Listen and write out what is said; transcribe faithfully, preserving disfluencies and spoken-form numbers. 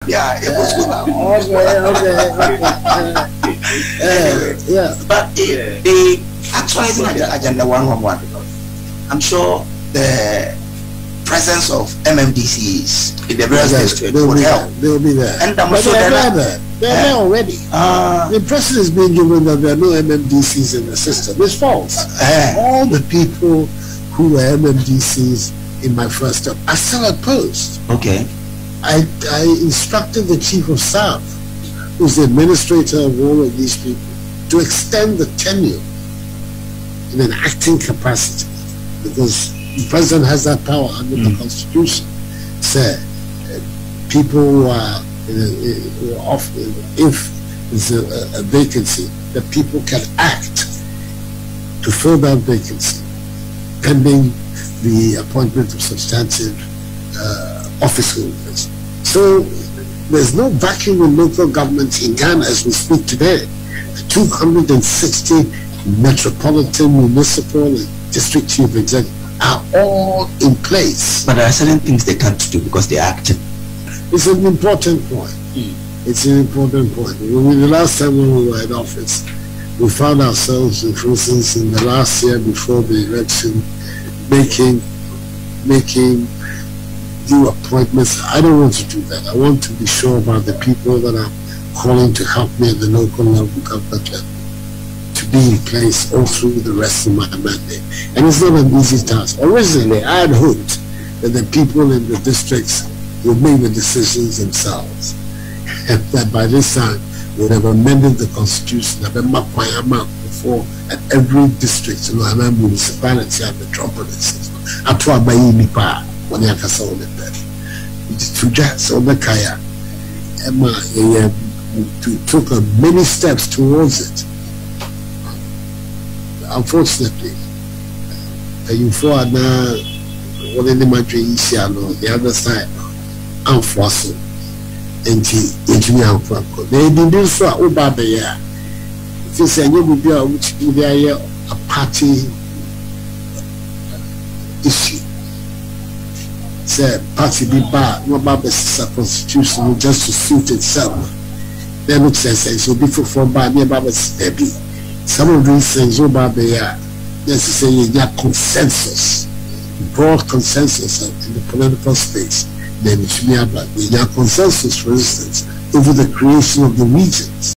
Yeah, it was good. Okay, okay, okay. Uh, yeah. But uh, the actualizing agenda one one one, I'm sure the presence of M M D C Es in the various districts will help. They will be there. And I'm but sure they're they're there. They're uh, there already. Uh, the impression is being given that there are no M M D C Es in the system. It's false. Uh, All the people who were M M D C Es in my first term are still at post. Okay. I, I instructed the chief of staff, who's the administrator of all of these people, to extend the tenure in an acting capacity, because the president has that power under mm. the Constitution. So, uh, people who are, uh, uh, off, if there's a, a vacancy, that people can act to fill that vacancy, pending the appointment of substantive uh, office holders. So there's no vacuum in local government in Ghana as we speak today. The two hundred sixty metropolitan, municipal, and district chief executives are all in place. But there are certain things they can't do because they are active. It's an important point. Mm. It's an important point. When the last time when we were in office, we found ourselves, for instance, in the last year before the election, making making new appointments. I don't want to do that. I want to be sure about the people that are calling to help me at the local level government level to be in place all through the rest of my mandate. And it's not an easy task. Originally, I had hoped that the people in the districts would make the decisions themselves, and that by this time we would have amended the constitution before at every district, you know, and municipality and metropolis. Up to Abayimipa, when you can solve it better. To just on the Kaya, Emma took many steps towards it. Unfortunately, you for now, what any matter is the other side, unfortunately, and engineer for they didn't do so. Obaba, if you say you will be a party issue. Say party be bad, no bad is constitution just to suit itself. Then it says it will be for from bad near Babas Debbie. Some of these things will be necessarily consensus, broad consensus in the political space. Then it should be about the consensus, for instance, over the creation of the regions.